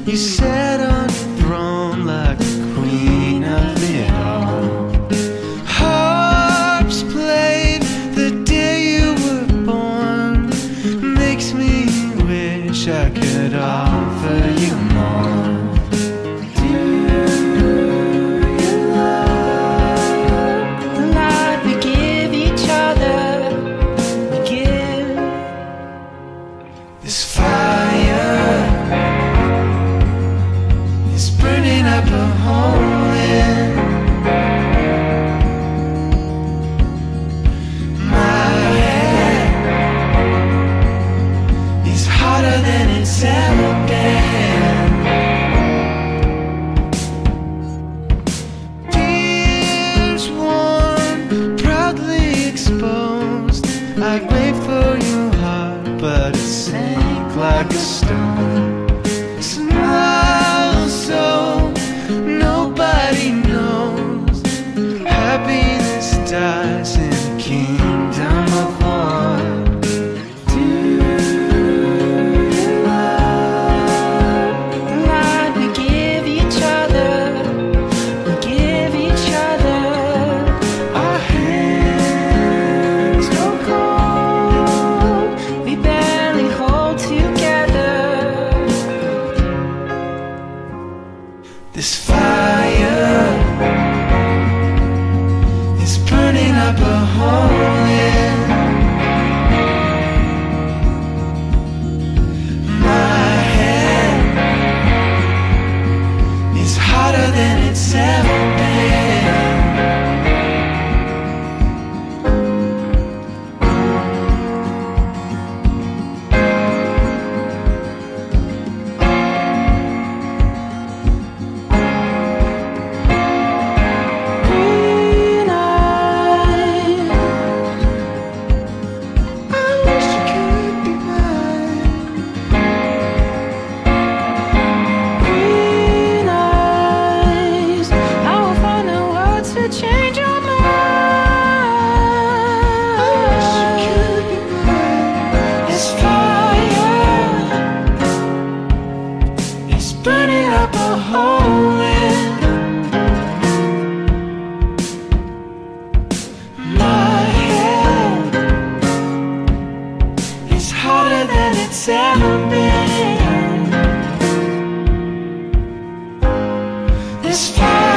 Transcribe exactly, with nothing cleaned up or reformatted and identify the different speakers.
Speaker 1: You sat on your throne like the queen of it all. Harps played the day you were born. Makes me wish I could offer you more. Do you love the light we give each other? We give this fire is burning up a hole in my head. It's hotter than it's ever been. Tears worn, proudly exposed. I'd wait for your heart, but it sank like a stone. Smile so nobody knows. Happiness dies in a kingdom of one. Do you love the light we give each other? We give each other. Our hands go cold, we barely hold together. This fire is burning up a hole in my head. It's hotter than it's ever been. Green eyes, I wish you could be mine. Green eyes, I will find the words to change your mind. I wish you could be mine. This fire is burning up a hole in my head. It's hotter than it's ever been. This fire